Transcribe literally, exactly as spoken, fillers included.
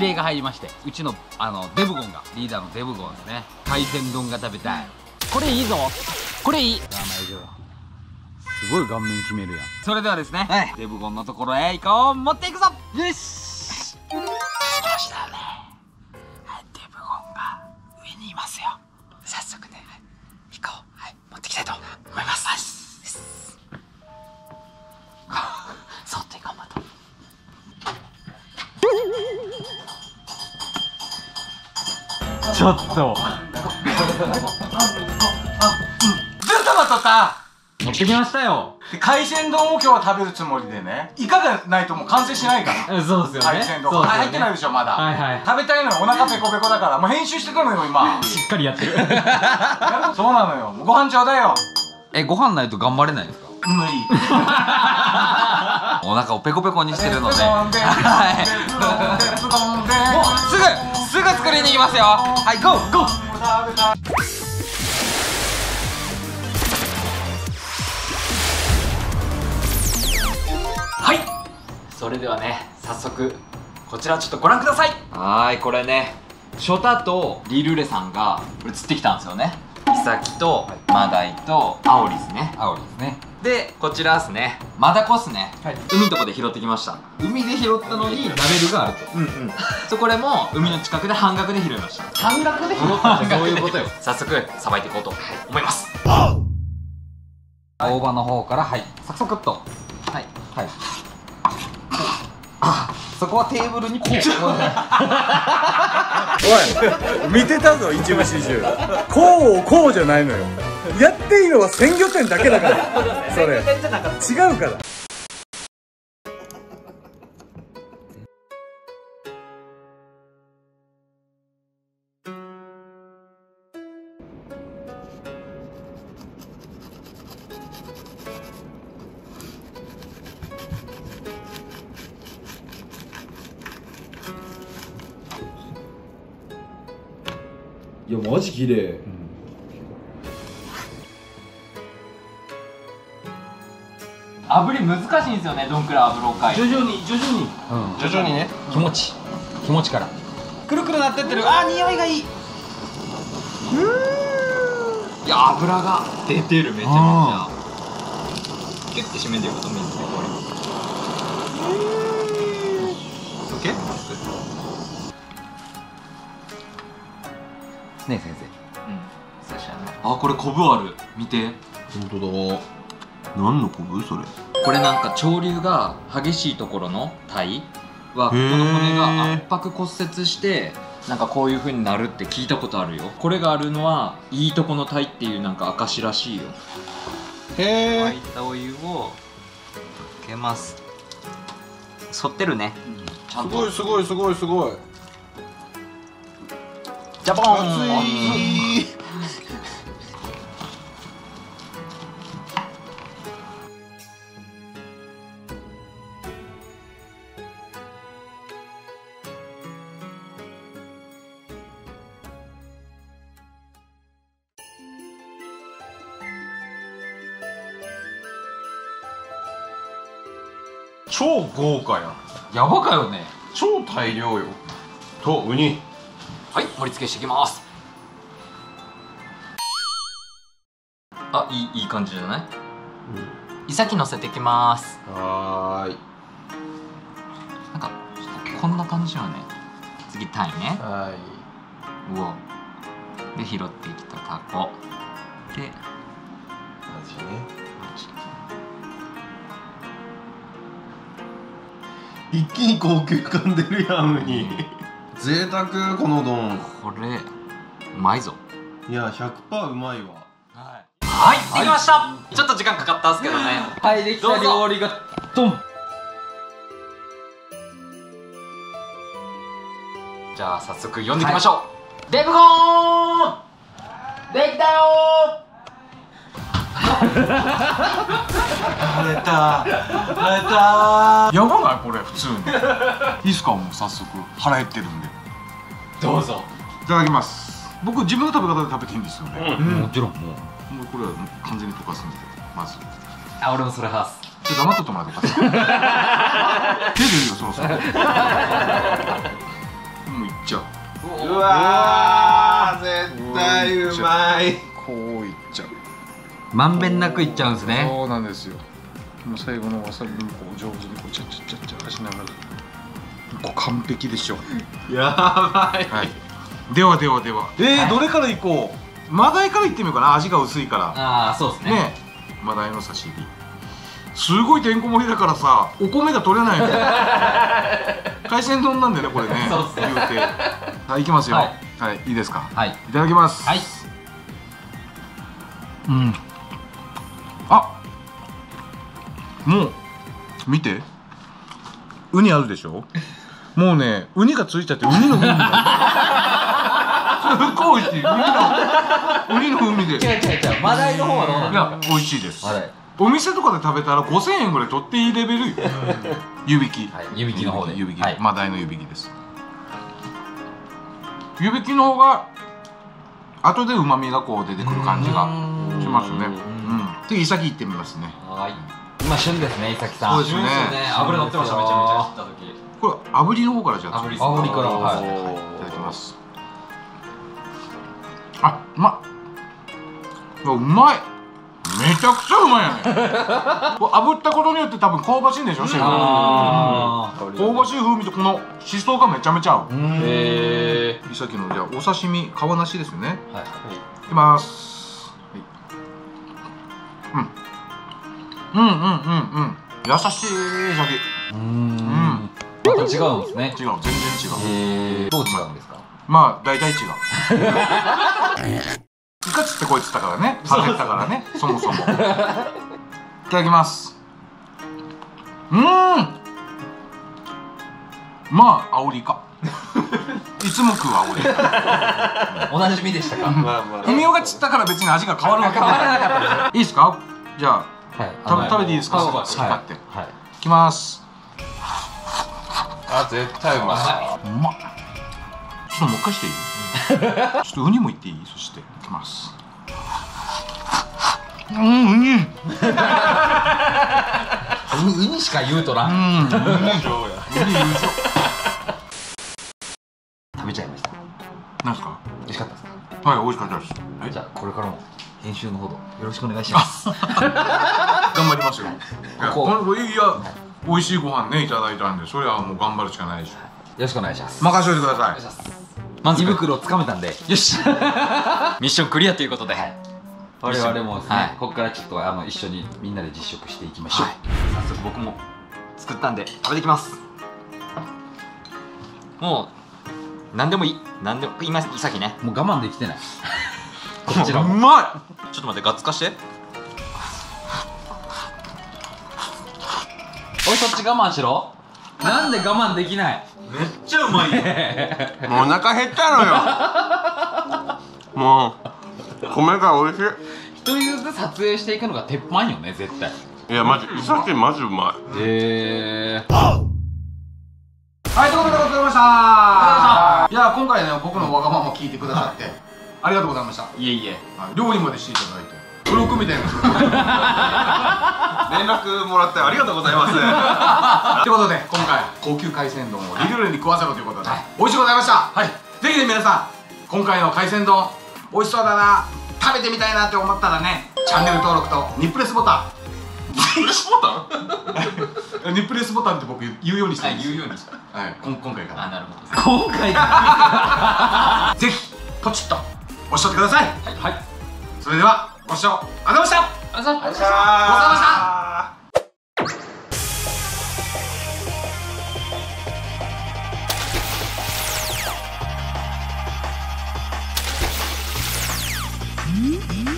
令が入りまして、うちのあのデブゴンがリーダーのデブゴンですね。海鮮丼が食べたい。これいいぞ、これいい。すごい顔面決めるやん。それではですね、はい、デブゴンのところへ行こう。持っていくぞ。よし、来ましたね。デブゴンが上にいますよ。早速ね、行こう。はい、持ってきたいと思います。そっと行こう。またちょっとずっと待っとった。持ってきましたよ。 海鮮丼を今日は食べるつもりでね、イカがないともう完成しないから。 そうですよね。 海鮮丼入ってないでしょまだ。 はいはい。 食べたいのよ。お腹ペコペコだからもう編集してくるのよ今。 しっかりやってる。 そうなのよ。ご飯ちょうだいよ。 え、ご飯ないと頑張れないんですか？ 無理。 お腹をペコペコにしてるので、 はい。 もうすぐすぐ作りに行きますよ。はい、ゴーゴー。はい、それではね、早速こちらちょっとご覧ください。はい、これね、ショタとリルレさんがこれ釣ってきたんですよね。イサキとマダイとアオリですね。アオリですね。で、こちらですね、マダコっすね。はい、海のとこで拾ってきました。海で拾ったのにラベルがあると。うんうん。そう、これも海の近くで半額で拾いました。半額で拾ったってどういうことよ。早速さばいていこうと思います。大葉の方から、はい、サクサクっと。はいはい。あ、そこはテーブルにこう。 おい、見てたぞ一部始終。こうこうじゃないのよ。やっていいのは鮮魚店だけだから。それ違うから。 いやマジ綺麗。 炙り難しいんですよね、どんくらい炙ろうかい。 徐々に徐々に、 うん、徐々にね。気持ち気持ちからくるくるなってってる。あー、匂いがいい。いや、油が出てる。めちゃめちゃキュッて締めていくと水でこれ。オッケーねえ先生。うん、そうしたね。あ、これコブある。見て。 本当だ。何のコブそれ？ これなんか潮流が激しいところのタイはこの骨が圧迫骨折してなんかこういう風になるって聞いたことあるよ。これがあるのはいいとこのタイっていうなんか証らしいよ。へえ。沸いたお湯をかけます。反ってるね。ちゃんと。 すごいすごいすごいすごい。 ジャポン。熱い。 超豪華やん。 やばかよね。 超大量よ。とウニ。 はい、盛り付けしていきます。あ、いいいい感じじゃない？うん、イサキ乗せていきます。 はーい。 なんかこんな感じよね。次タイね。 はい。 うわ。で拾ってきたタコ。で、 味ね。一気に高級感出るやんウニ。贅沢この丼。 これうまいぞ。 いや ひゃくパーセント うまいわ。 はい、はい、できました、はい、ちょっと時間かかったんですけどね。はい、できた料理がドン。じゃあ早速読んでいきましょう、はい、デブゴーンできたよー。 晴れた晴れたー。やばないこれ普通に。いいっすか、もう早速腹減ってるんで。 どうぞ。 いただきます。僕自分の食べ方で食べていいんですよね。 うん、もちろん。もうもうこれは完全に溶かすんで、まず。 あ、俺もそれ派っす。 ちょっと黙っとってもらえばよかった。手でいいよそろそろ。 うわー絶対うまい。 こういっちゃう。 まんべんなくいっちゃうんですね。 そうなんですよ。もう最後のわさびにこう上手にこうチャッチャッチャッチャしながら、こう完璧でしょ。 やばい。 はい。ではではでは。えー、どれからいこう。マダイからいってみようかな。味が薄いから。 ああ、そうですね。 ね。マダイの刺身。すごいてんこ盛りだからさ、お米が取れないの。海鮮丼なんでね、これね。 そうっすね。 言うて。はい、いきますよ。 ははい、いいですか。 はい。 いただきます。 はい。 うん。あ。もう。見て。ウニあるでしょ。もうね、ウニがついちゃって、ウニの風味が。すっごい美味しい。ウニの。ウニの風味で。 違う違う違う。マダイの方はどうなんいや、美味しいです。 マダイ。 お店とかで食べたらごせんえんぐらい取っていいレベルよ。湯引き。 はい、湯引きの方で。 湯引き。 はい。 マダイの湯引きです。湯引きの方が後で旨味がこう出てくる感じがしますね。うん。で、イサキ行ってみますね。 はい。今旬ですね、イサキさん。 そうですね。 脂乗ってました、めちゃめちゃ。切った時。 これ炙りの方からじゃあ。 炙りから。はい。 いただきます。あ、うまっ。うまい。めちゃくちゃうまいやね。炙ったことによって多分香ばしいんでしょ、シェフ。香ばしい風味とこのしそがめちゃめちゃ合う。へえ。イサキのじゃあお刺身皮なしですよね。はい。いきます。うん。うんうんうんうん。優しいシャキ。うん。 また違うんですね。 違う、全然違う。 どう違うんですか。 まあ大体違う。イカつってこいつったからね、食べたからね、そもそも。いただきます。うーん。まあ、アオリイカ。いつも食うアオリイカ。 おなじみでしたか。 ふみおが散ったから別に味が変わるわけじゃない。いいですか。じゃあ、食べ食べていいですか。好き勝手。いきます。 あ、絶対うまい。 うまっ。ちょっともう一回していい。ちょっとウニもいっていい。そしていきます。うん、ウニ。ウニしか言うとな。 うん、ウニ上や。ウニ優勝。 食べちゃいました。 なんですか。 美味しかったですか。はい、美味しかったです。 じゃあこれからも編集のほどよろしくお願いします。頑張りますよ。いや、美味しいご飯ねいただいたんで、それはもう頑張るしかないでしょ。よろしくお願いします。 任せておいてください。 まず胃袋をつかめたんで、よし。ミッションクリアということで、我々もですね、ここからちょっとあの一緒にみんなで実食していきましょう。早速僕も作ったんで食べていきます。もう何でもいい、何でも今さっきね、もう我慢できてない。こちらもうまい。ちょっと待って、ガッツ化して。おい、そっち我慢しろ。なんで我慢できない。 めっちゃうまいよ。もうお腹減ったのよ。もう米が美味しい。 一人ずつ撮影していくのが鉄板よね、絶対。 いや、マジイサキマジうまい。 へえ。はい、ということでございました。いや、今回ね、僕のわがままを聞いてくださってありがとうございました。 いえいえ、 料理までしていただいてブロックみたいな連絡もらってありがとうございます。 ということで、今回高級海鮮丼をリルルに食わせろということで、美味しくございました。はい、ぜひね皆さん、今回の海鮮丼美味しそうだな、食べてみたいなって思ったらね、チャンネル登録とニップレスボタン。ニップレスボタン？ニップレスボタンって僕言うようにしてるんです。言うようにした。はい、今回から。あ、なるほど。今回から。ぜひポチッと押しとってください。はい。それではご視聴ありがとうございました。ありがとうございました。ございました。